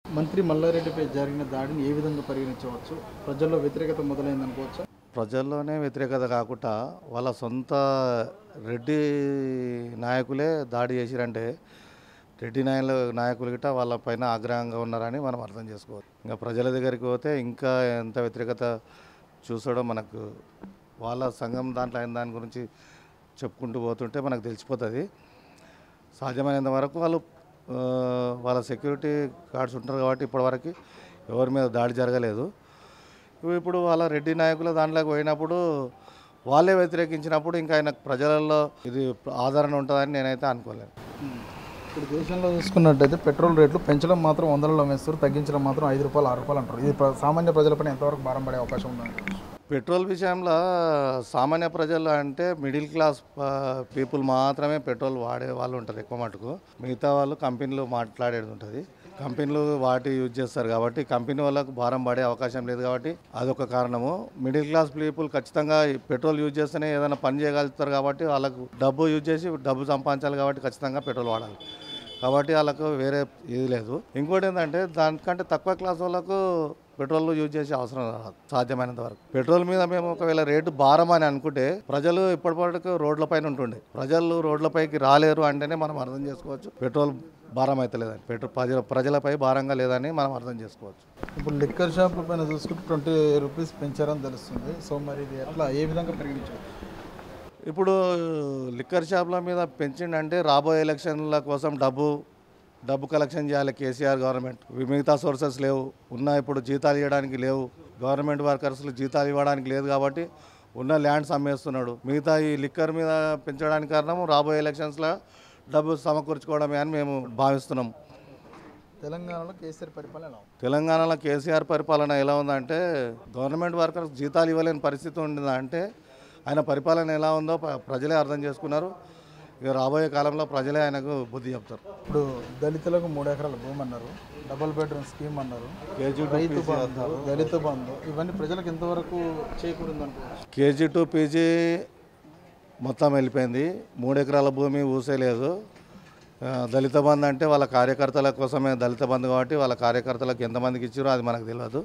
మంత్రి మల్లారెడ్డిపై జరిగిన దాడిని ఏ విధంగా పరిగణించవచ్చు? ప్రజల్లో వ్యతిరేకత మొదలైందనుకోవచ్చా? ప్రజల్లోనే వ్యతిరేకత కాకుండా వాళ్ళ సొంత రెడ్డి నాయకులే దాడి చేసిరంటే రెడ్డి నాయకులు గిట్ట వాళ్ళ పైన ఆగ్రహంగా ఉన్నారని మనం అర్థం చేసుకోవచ్చు. ఇంకా ప్రజల దగ్గరికి పోతే ఇంకా ఎంత వ్యతిరేకత చూసడం మనకు వాళ్ళ సంఘం దాంట్లో అయిన దాని గురించి చెప్పుకుంటూ పోతుంటే మనకు తెలిసిపోతుంది. సాధ్యమైనంత వరకు వాళ్ళు వాళ్ళ సెక్యూరిటీ గార్డ్స్ ఉంటారు కాబట్టి ఇప్పటివరకు ఎవరి మీద దాడి జరగలేదు. ఇప్పుడు వాళ్ళ రెడ్డి నాయకులు దాంట్లోకి పోయినప్పుడు వాళ్ళే వ్యతిరేకించినప్పుడు ఇంకా ఆయన ప్రజలలో ఇది ఆదరణ ఉంటుందని నేనైతే అనుకోలేను. ఇప్పుడు దేశంలో చూసుకున్నట్టయితే పెట్రోల్ రేట్లు పెంచడం మాత్రం వందలలో వేస్తారు, తగ్గించడం మాత్రం ₹5 ₹6 అంటారు. ఇది సామాన్య ప్రజలపైన ఎంతవరకు భారం పడే అవకాశం ఉందండి? పెట్రోల్ విషయంలో సామాన్య ప్రజలు అంటే మిడిల్ క్లాస్ పీపుల్ మాత్రమే పెట్రోల్ వాడే వాళ్ళు ఉంటారు ఎక్కువ మటుకు. మిగతా వాళ్ళు కంపెనీలు మాట్లాడేది ఉంటుంది. కంపెనీలు వాటి యూజ్ చేస్తారు కాబట్టి కంపెనీ వాళ్ళకు భారం పడే అవకాశం లేదు కాబట్టి అదొక కారణము. మిడిల్ క్లాస్ పీపుల్ ఖచ్చితంగా పెట్రోల్ యూజ్ చేస్తేనే ఏదైనా పని చేయగలుగుతారు కాబట్టి వాళ్ళకు డబ్బు యూజ్ చేసి డబ్బు సంపాదించాలి కాబట్టి ఖచ్చితంగా పెట్రోల్ వాడాలి కాబట్టి వాళ్ళకు వేరే ఇది లేదు. ఇంకోటి ఏంటంటే దానికంటే తక్కువ క్లాస్ వాళ్ళకు పెట్రోల్ యూజ్ చేసే అవసరం రాదు సాధ్యమైనంత వరకు. పెట్రోల్ మీద మేము ఒకవేళ రేటు భారం అని అనుకుంటే ప్రజలు ఇప్పటివరకు రోడ్లపైన ఉంటుండే, ప్రజలు రోడ్లపైకి రాలేరు అంటేనే మనం అర్థం చేసుకోవచ్చు పెట్రోల్ భారం అయితే లేదని, పెట్రోల్ ప్రజలపై భారంగా లేదని మనం అర్థం చేసుకోవచ్చు. ఇప్పుడు లిక్కర్ షాపుల పైన చూసుకుంటే ₹20 పెంచారని తెలుస్తుంది. సో మరి ఇది ఎట్లా ఏ విధంగా పెరిగించవచ్చు? ఇప్పుడు లిక్కర్ షాపుల మీద పెంచిండంటే రాబోయే ఎలక్షన్ల కోసం డబ్బు కలెక్షన్ చేయాలి కేసీఆర్ గవర్నమెంట్. మిగతా సోర్సెస్ లేవు, ఇప్పుడు జీతాలు ఇవ్వడానికి లేవు, గవర్నమెంట్ వర్కర్స్లు జీతాలు ఇవ్వడానికి లేదు కాబట్టి ఉన్న ల్యాండ్స్ అమ్మేస్తున్నాడు. మిగతా ఈ లిక్కర్ మీద పెంచడానికి కారణం రాబోయే ఎలక్షన్స్లో డబ్బు సమకూర్చుకోవడమే అని మేము భావిస్తున్నాం. తెలంగాణలో కేసీఆర్ పరిపాలన ఎలా ఉంది? తెలంగాణలో కేసీఆర్ పరిపాలన ఎలా ఉందంటే గవర్నమెంట్ వర్కర్స్ జీతాలు ఇవ్వలేని పరిస్థితి ఉండిందా అంటే ఆయన పరిపాలన ఎలా ఉందో ప్రజలే అర్థం చేసుకున్నారు. ఇక రాబోయే కాలంలో ప్రజలే ఆయనకు బుద్ధి చెప్తారు. ఇప్పుడు దళితులకు 3 ఎకరాల భూమి అన్నారు, డబుల్ బెడ్రూమ్ స్కీమ్ అన్నారు, రైతు బంధు, దళిత బంధు, ఇవన్నీ ప్రజలకు ఎంతవరకు చేకూరింది అనుకోవచ్చు? కేజీ టు పీజీ మొత్తం వెళ్ళిపోయింది. 3 ఎకరాల భూమి ఊసేలేదు. దళిత బంధు అంటే వాళ్ళ కార్యకర్తల కోసమే దళిత బంధు కాబట్టి వాళ్ళ కార్యకర్తలకు ఎంతమందికి ఇచ్చారో అది మనకు తెలియదు.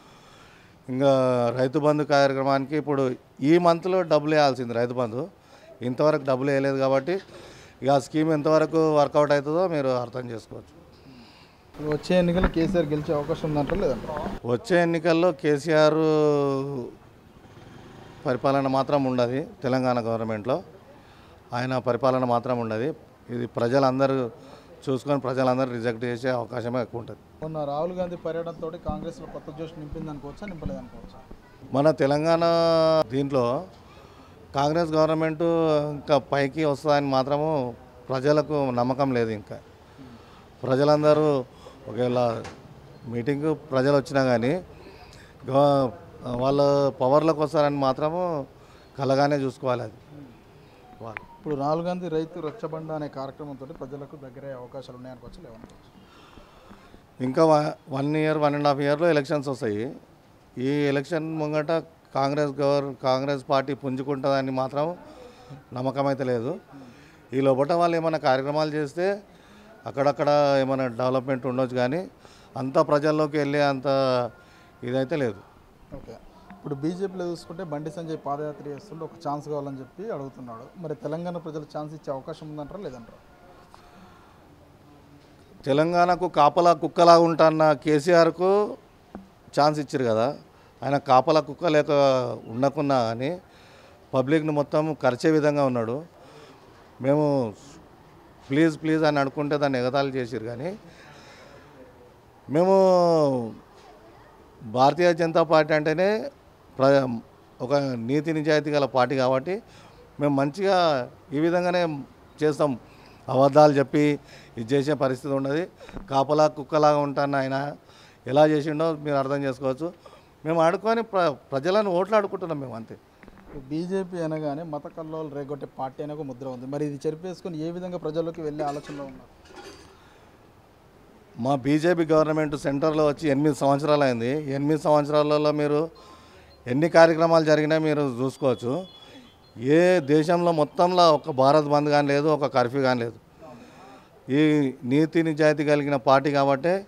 ఇంకా రైతు బంధు కార్యక్రమానికి ఇప్పుడు ఈ మంత్లో డబ్బులు వేయాల్సింది రైతు బంధు, ఇంతవరకు డబ్బులు వేయలేదు కాబట్టి ఇక ఆ స్కీమ్ ఎంతవరకు వర్కౌట్ అవుతుందో మీరు అర్థం చేసుకోవచ్చు. వచ్చే ఎన్నికల్లో కేసీఆర్ గెలిచే అవకాశం ఉందంటారా లేదంటారా? వచ్చే ఎన్నికల్లో కేసీఆర్ పరిపాలన మాత్రం ఉండదు. తెలంగాణ గవర్నమెంట్లో ఆయన పరిపాలన మాత్రం ఉండదు. ఇది ప్రజలందరూ చూసుకొని ప్రజలందరూ రిజెక్ట్ చేసే అవకాశమే ఎక్కువ ఉంటుంది. మొన్న రాహుల్ గాంధీ పర్యటనతో కాంగ్రెస్లో కొత్త జోష్ నింపింది అనుకోవచ్చా, నింపలేదనుకోవచ్చా? మన తెలంగాణ దీంట్లో కాంగ్రెస్ గవర్నమెంటు ఇంకా పైకి వస్తుందని మాత్రము ప్రజలకు నమ్మకం లేదు. ఇంకా ప్రజలందరూ ఒకవేళ మీటింగ్ ప్రజలు వచ్చినా కానీ వాళ్ళ పవర్లోకి వస్తారని మాత్రము కలగానే చూసుకోవాలి. అది వాళ్ళు ఇప్పుడు రాహుల్ గాంధీ రైతు రచ్చబండ అనే కార్యక్రమంతో ప్రజలకు దగ్గర అవకాశాలు ఉన్నాయనుకోవచ్చు లేవనుకోవచ్చు? ఇంకా 1 year 1.5 yearలో ఎలక్షన్స్ వస్తాయి. ఈ ఎలక్షన్ ముంగట కాంగ్రెస్ పార్టీ పుంజుకుంటుందని మాత్రం నమ్మకం అయితే లేదు. ఈ లోపల వాళ్ళు ఏమైనా కార్యక్రమాలు చేస్తే అక్కడక్కడ ఏమైనా డెవలప్మెంట్ ఉండొచ్చు కానీ అంత ప్రజల్లోకి వెళ్ళే అంత ఇదైతే లేదు. ఓకే, ఇప్పుడు బీజేపీలో చూసుకుంటే బండి సంజయ్ పాదయాత్ర చేస్తుంటే ఒక ఛాన్స్ కావాలని చెప్పి అడుగుతున్నాడు. మరి తెలంగాణ ప్రజలు ఛాన్స్ ఇచ్చే అవకాశం ఉందంటారా లేదంటారా? తెలంగాణకు కాపలా కుక్కలా ఉంటున్న కేసీఆర్కు ఛాన్స్ ఇచ్చారు కదా, ఆయన కాపలా కుక్క లేక ఉండకున్నా కానీ పబ్లిక్ను మొత్తం ఖర్చే విధంగా ఉన్నాడు. మేము ప్లీజ్ అని అనుకుంటే దాన్ని ఎగతాళి చేసారు కానీ మేము భారతీయ జనతా పార్టీ అంటేనే ఒక నీతి నిజాయితీ గల పార్టీ కాబట్టి మేము మంచిగా ఈ విధంగానే చేస్తాం. అబద్ధాలు చెప్పి ఇది చేసే పరిస్థితి ఉండదు. కాపలా కుక్కలాగా ఉంటాను ఆయన ఎలా చేసిండో మీరు అర్థం చేసుకోవచ్చు. మేము ఆడుకొని ప్రజలను ఓట్లు ఆడుకుంటున్నాం మేము అంతే. బీజేపీ అనగానే మత కల్లోలు రేగొట్టే పార్టీ అనే ఒక ముద్ర ఉంది. మరి ఇది చెరిపేసుకొని ఏ విధంగా ప్రజల్లోకి వెళ్ళే ఆలోచనలో ఉన్నారు? మా బీజేపీ గవర్నమెంట్ సెంటర్లో వచ్చి 8 సంవత్సరాలు అయింది. 8 సంవత్సరాలలో మీరు ఎన్ని కార్యక్రమాలు జరిగినా మీరు చూసుకోవచ్చు. ఏ దేశంలో మొత్తంలో ఒక భారత్ బంద్ కానీ లేదు, ఒక కర్ఫ్యూ కానీ లేదు. ఈ నీతి నిజాయితీ కలిగిన పార్టీ కాబట్టి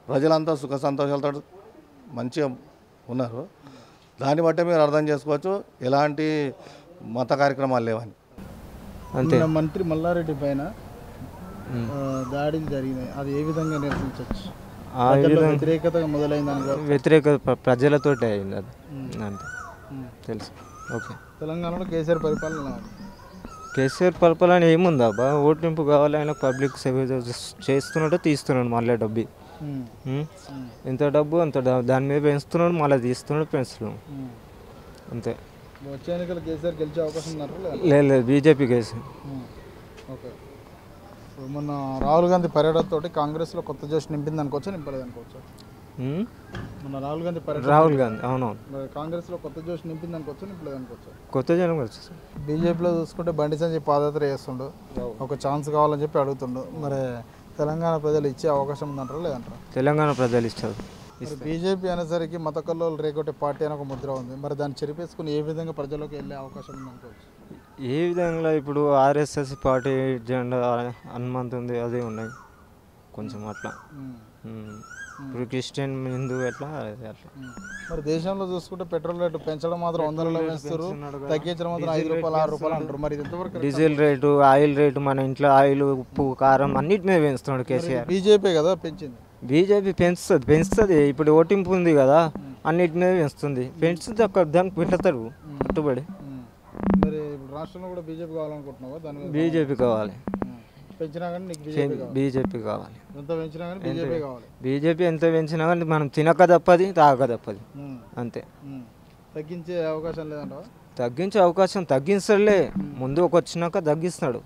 ప్రజలంతా సుఖ సంతోషాలతో మంచిగా ఉన్నారు. దాన్ని బట్టే మీరు అర్థం చేసుకోవచ్చు ఎలాంటి మత కార్యక్రమాలు లేవని. అంతే. మంత్రి మల్లారెడ్డి పైన దాడులు జరిగినాయి, అది ఏ విధంగా నిరసించవచ్చు? వ్యతిరేకత మొదలైందని వ్యతిరేక ప్రజలతోటే అయింది అది, అంతే తెలుసు. ఓకే. తెలంగాణలో కేసీఆర్ పరిపాలన కేసీఆర్ పరిపాలన ఏముందా బా, ఓటింపు కావాలి, ఆయన పబ్లిక్ సేవ చేస్తున్నాడు, తీస్తున్నాడు మళ్ళీ డబ్బు. ఎంత డబ్బు అంత దాని మీద పెంచుతున్నాడు, మళ్ళీ తీస్తున్నాడు, పెంచుతున్నాడు, అంతే. వచ్చే ఎన్నికలు కేసీఆర్ గెలిచే అవకాశం ఉన్నారు? లేదు, బీజేపీ కేసు. ఓకే. మొన్న రాహుల్ గాంధీ పర్యటనతో కాంగ్రెస్లో కొత్త జోష్ నింపింది అనుకోవచ్చా, నింపలేదు అనుకోవచ్చా? మొన్న రాహుల్ గాంధీ అవునవును, కాంగ్రెస్లో కొత్త జోష్ నింపింది అనుకోవచ్చా, నింపలేదు అనుకోవచ్చా? కొత్త జనం వచ్చేసి. బీజేపీలో చూసుకుంటే బండి సంజయ్ పాదయాత్ర చేస్తుండు, ఒక ఛాన్స్ కావాలని చెప్పి అడుగుతుండు. మరి తెలంగాణ ప్రజలు ఇచ్చే అవకాశం ఉందంటారా లేదంటారా? తెలంగాణ ప్రజలు ఇస్తారు. బీజేపీ అనేసరికి మత కల్లోలు రేగొట్టే పార్టీ అని ఒక ముద్ర ఉంది. మరి దాన్ని చెరిపేసుకుని ఏ విధంగా ప్రజల్లోకి వెళ్ళే అవకాశం ఉంది అనుకోవచ్చు? ఏ విధంగా ఇప్పుడు ఆర్ఎస్ఎస్ పార్టీ జెండా హనుమంత్ ఉంది, అదే ఉన్నాయి కొంచెం అట్లా. ఇప్పుడు క్రిస్టియన్ హిందూ ఎట్లా అట్లా. మరి దేశంలో చూసుకుంటే పెట్రోల్ రేటు పెంచడం మాత్రం 100లో పెంచుతారు, తగ్గించడం మాత్రం 5 రూపాయలు 6 రూపాయలు అంటారు. మరి ఎంతవరకు? డీజిల్ రేటు, ఆయిల్ రేటు, మన ఇంట్లో ఆయిల్, ఉప్పు, కారం అన్నిటి మీద పెంచుతున్నాడు కేసీఆర్. బీజేపీ కదా పెంచింది. బీజేపీ పెంచుతుంది. ఇప్పుడు ఓటింపు ఉంది కదా, అన్నిటి మీద పెంచుతుంది అక్కడ దానికి పెడతాడు కట్టుబడి. మరి ఇప్పుడు రాష్ట్రంలో కూడా బీజేపీ కావాలనుకుంటున్నావా? దాని బీజేపీ కావాలి, పెంచినా కానీ నీకు బీజేపీ కావాలి. ఎంత పెంచినా కానీ బీజేపీ కావాలి. బీజేపీ ఎంత పెంచినా కానీ మనం తినక తప్పది, తాగక తప్పది, అంతే. తగ్గించే అవకాశం లేదంటావా? తగ్గించే అవకాశం తగ్గిస్తాడులే, ముందు వచ్చినాక తగ్గిస్తాడు.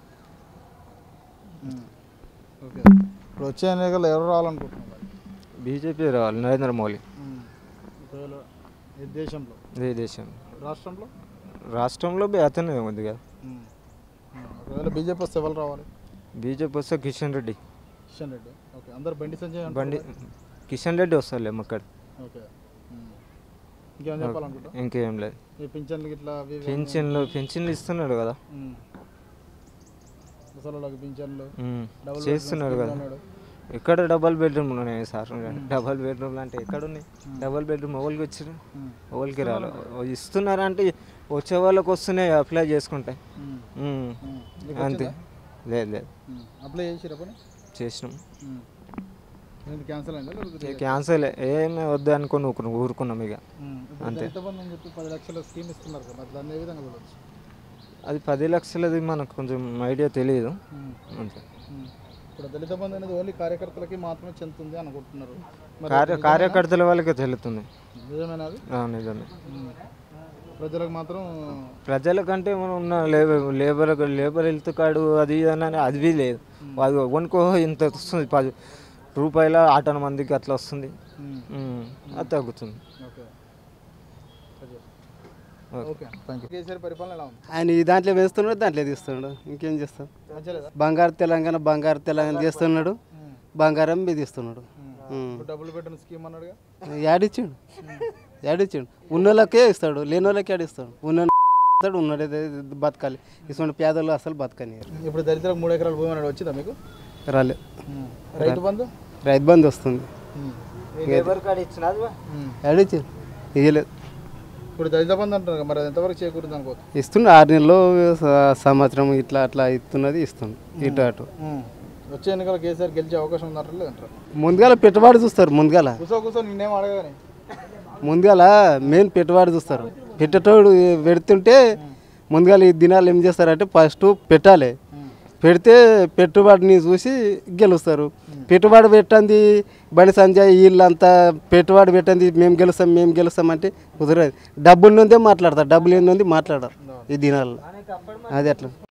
ఓకే. ఇప్పుడు వచ్చే ఎన్నికలు ఎవరు రావాలనుకుంటున్నారు? బీజేపీ రావాలి, నరేంద్ర మోడీ. దేశంలో రాష్ట్రంలో రాష్ట్రంలో అతనే ఉంది కదా. ఒకవేళ బీజేపీ వస్తే ఎవరు రావాలి? బీజేపీ వస్తే కిషన్ రెడ్డి. ఓకే. అందరు బండి సంజయ్ కిషన్ రెడ్డి వస్తారులే అక్కడ. ఓకే. ఇంకేం చెప్పాలనుకుంటా? ఇంకేం లేదు. పింఛన్లు ఇట్లా పింఛన్లు ఇస్తున్నాడు కదా, పింఛన్లు చేస్తున్నాడు కదా. ఎక్కడ డబల్ బెడ్రూమ్ ఉన్నాయి సార్? డబల్ బెడ్రూమ్లు అంటే ఎక్కడ ఉన్నాయి? డబల్ బెడ్రూమ్ ఎవరికి వచ్చారు? ఎవరికి రాలి ఇస్తున్నారా అంటే వచ్చే వాళ్ళకి వస్తున్నాయి, అప్లై చేసుకుంటాయి, అంతే. లేదు అప్లై చేసినాం, క్యాన్సల్ ఏమి వద్దు అనుకుని ఊరుకున్నాం ఇక, అంతే. 10 లక్షల స్కీమ్ ఇస్తున్నారు కదా, దాన్ని ఏ విధంగా చూడవచ్చు? అది 10 లక్షలది మనకు కొంచెం ఐడియా తెలియదు, అంతే. ఇప్పుడు దళిత బంధు అనేది ఓన్లీ కార్యకర్తలకి మాత్రమే చెందుతుంది అనుకుంటున్నారు. కార్యకర్తల వాళ్ళకి తెలుస్తుంది. నిజమేనా? నిజమే. ప్రజలకు మాత్రం ప్రజలకంటే మనం ఉన్న లేబర్ హెల్త్ కార్డు అది అని అది లేదు. అది వనుకో ఇంత వస్తుంది, 10 రూపాయల 8 మందికి అట్లా వస్తుంది, అది తగ్గుతుంది. ఆయన ఈ దాంట్లో వేస్తున్నాడు, దాంట్లో తీస్తున్నాడు, ఇంకేం చేస్తాడు? బంగారు తెలంగాణ చేస్తున్నాడు, బంగారం మీద ఇస్తున్నాడు. యాడిచ్చాడు ఉన్న వాళ్ళకే ఇస్తాడు, లేని వాళ్ళకి ఆడిస్తాడు. ఉన్నాడే బతకాలి, ఇటువంటి పేదలు అసలు బతకని. ఇప్పుడు దళితులకు 3 ఎకరాల భూమి అనేది వచ్చిందా మీకు? రాలేదు. రైతు బంధు వస్తుంది, ఆడిచ్చాడు, ఇవ్వలేదు. ఇప్పుడు దళిత బంధు అంటారు, మరి ఎంతవరకు చేకూరుతుంది అనుకో? ఇస్తుంది 6 నెలలు, సంవత్సరం ఇట్లా అట్లా ఇస్తుంది ఇటు అటు. వచ్చే ఎన్నికలు కేసీఆర్ గెలిచే అవకాశం ఉందంటారు లేదంటారు? ముందుగాల పెట్టుబడి చూస్తారు, ముందుగాల నిన్నేం అడగని ముందుగాల మెయిన్ పెట్టుబడి చూస్తారు. పెట్టేటోడు పెడుతుంటే ముందుగాల ఈ దినాలు ఏం చేస్తారంటే ఫస్ట్ పెట్టాలి, పెడితే పెట్టుబడిని చూసి గెలుస్తారు. పెట్టుబడి పెట్టండి బండి సంజయ్ వీళ్ళంతా పెట్టుబడి పెట్టండి మేము గెలుస్తాం అంటే కుదరదు. డబ్బులు నుండే మాట్లాడతారు, డబ్బులు ఏంది మాట్లాడరు ఈ దినాల్లో, అది అట్లా.